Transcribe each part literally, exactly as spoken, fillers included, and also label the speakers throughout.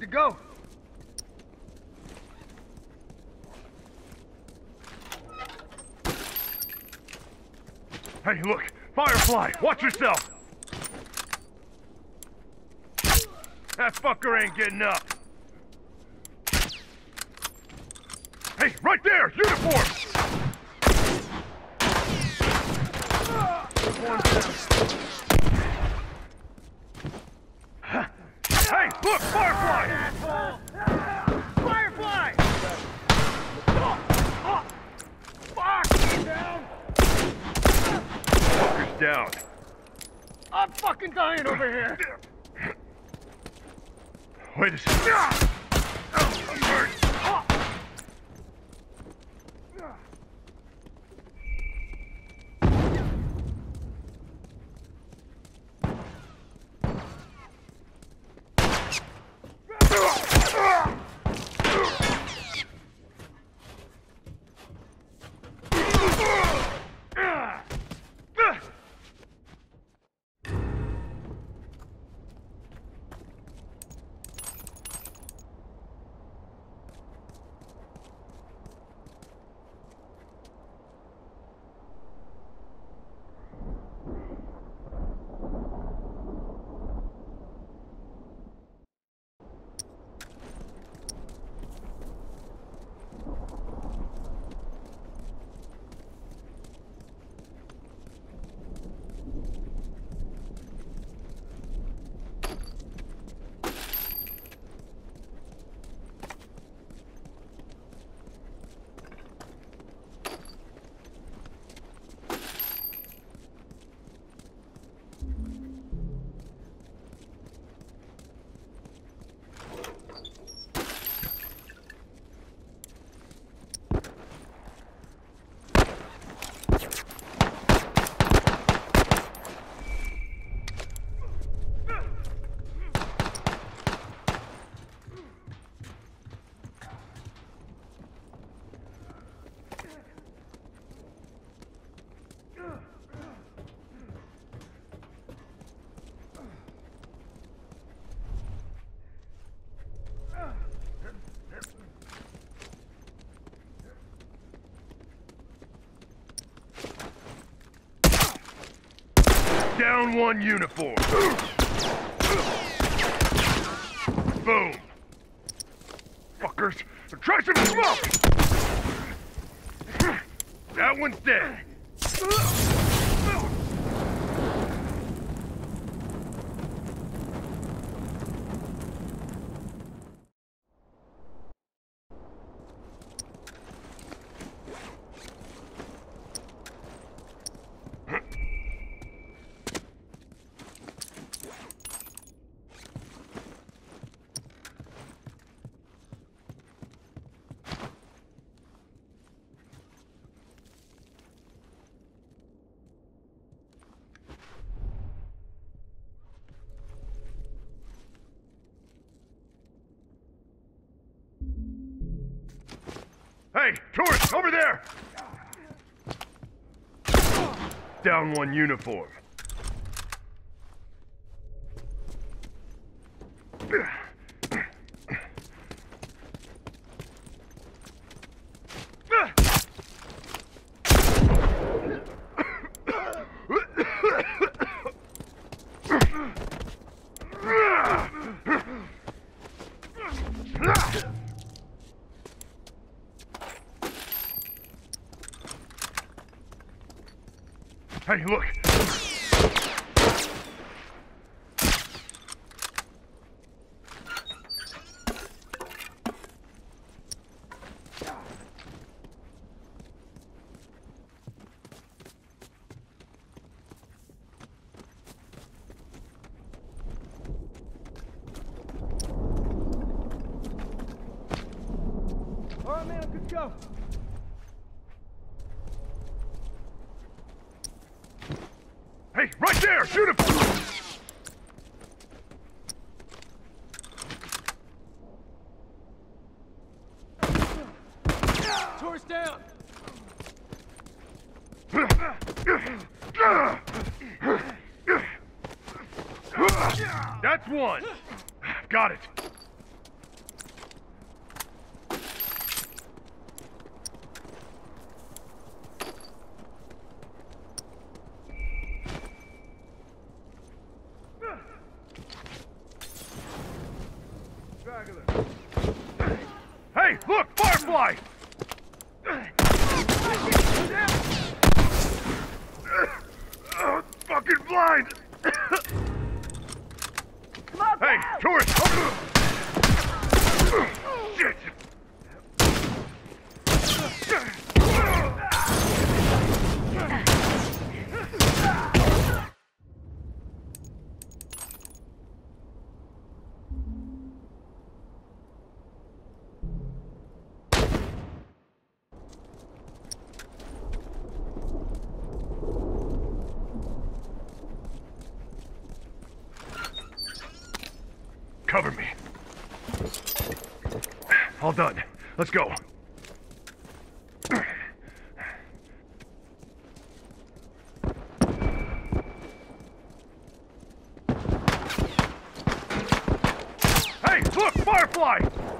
Speaker 1: to go.
Speaker 2: Hey, look! Firefly! Watch yourself! That fucker ain't getting up! Hey, right there! Uniform! Hey, look! Firefly!
Speaker 1: Firefly! Fuck! Down!
Speaker 2: Fucker's down.
Speaker 1: I'm fucking dying over here!
Speaker 2: Wait a second. I'm hurt. Down one uniform. Boom. Fuckers. Try some smoke! That one's dead. Hey, tourist, over there! Down one uniform. Hey, look!
Speaker 1: All right, man, good to go.
Speaker 2: Hey, right there! Shoot him!
Speaker 1: Tourist down!
Speaker 2: That's one! Got it! behind!
Speaker 1: Come on,
Speaker 2: Hey,
Speaker 1: down.
Speaker 2: tourist! Shit! Cover me. All done. Let's go. Hey, look, Firefly!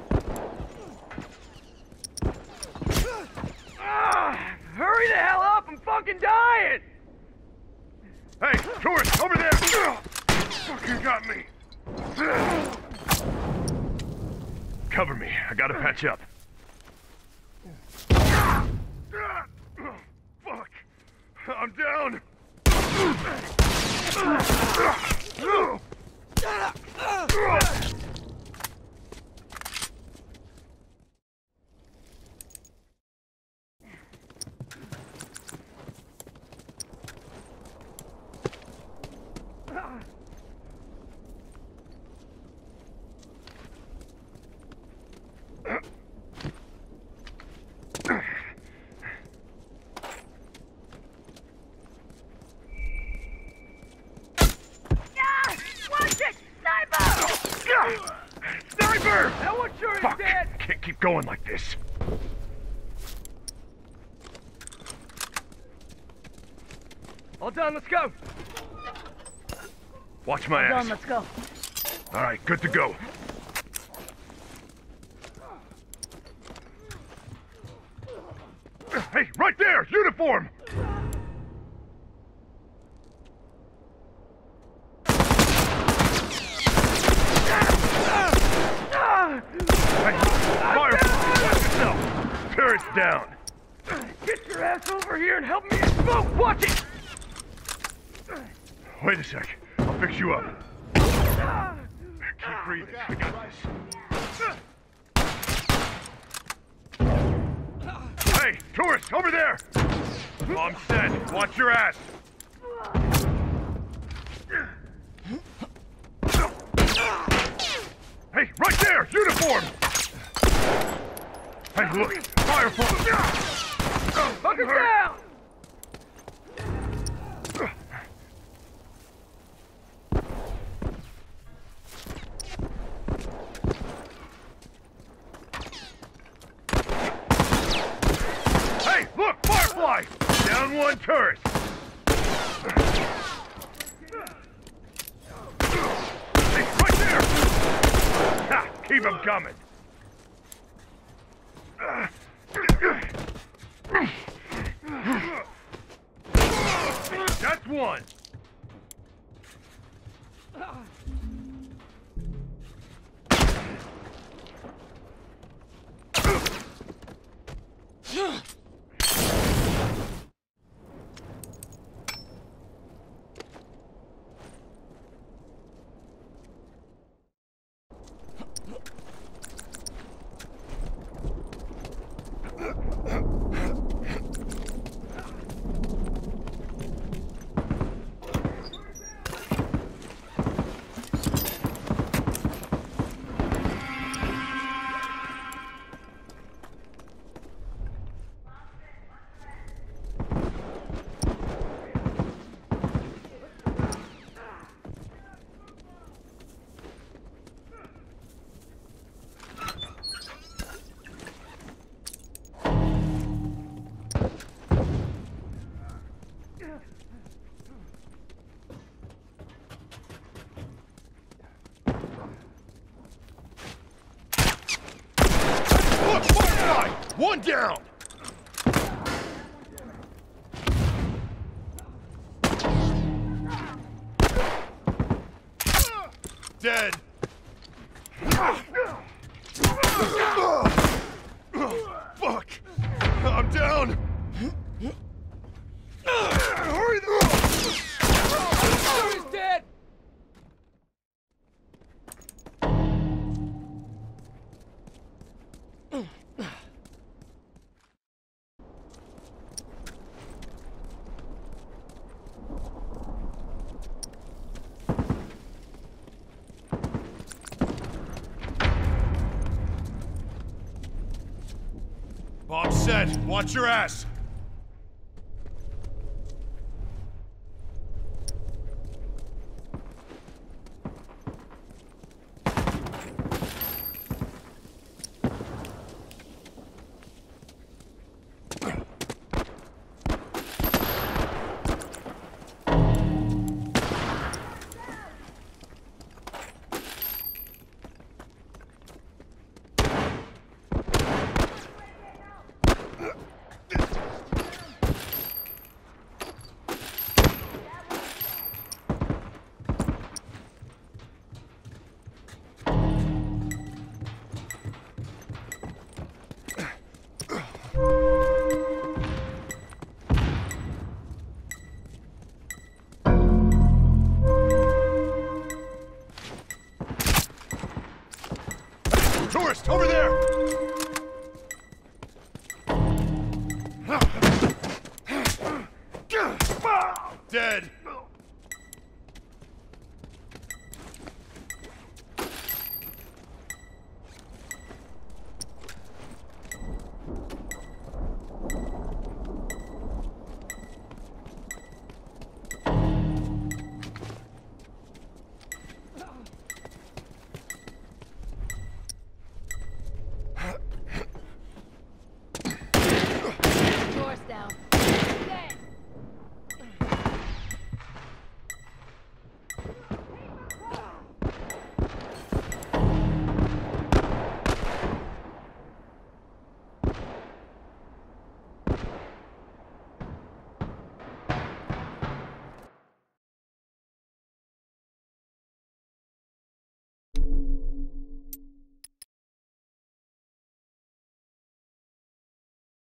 Speaker 1: Ah, hurry the hell up! I'm fucking dying!
Speaker 2: Hey, tourist, over there! Fucking got me. Cover me. I gotta patch up. Fuck. I'm down. Sniper!
Speaker 1: That one sure is
Speaker 2: Fuck!
Speaker 1: dead!
Speaker 2: Can't keep going like this.
Speaker 1: All done, let's go!
Speaker 2: Watch my ass.
Speaker 1: Done, let's go.
Speaker 2: All right, good to go. Hey, right there! Uniform! Hey, fire! Watch yourself! Turret's down!
Speaker 1: Get your ass over here and help me smoke! Watch it!
Speaker 2: Wait a sec. I'll fix you up. Keep breathing. I got this. Hey, tourist, over there! I'm set. Watch your ass. Hey, right there! Uniform! Hey, look! Firefly!
Speaker 1: Fuck him down!
Speaker 2: Hey, look! Firefly! Down one tourist! Hey, right there! Ha! Keep him coming! That's one! One down! Dead! Fuck! I'm down! Hurry the... set. Watch your ass. Tourist, over there! Dead!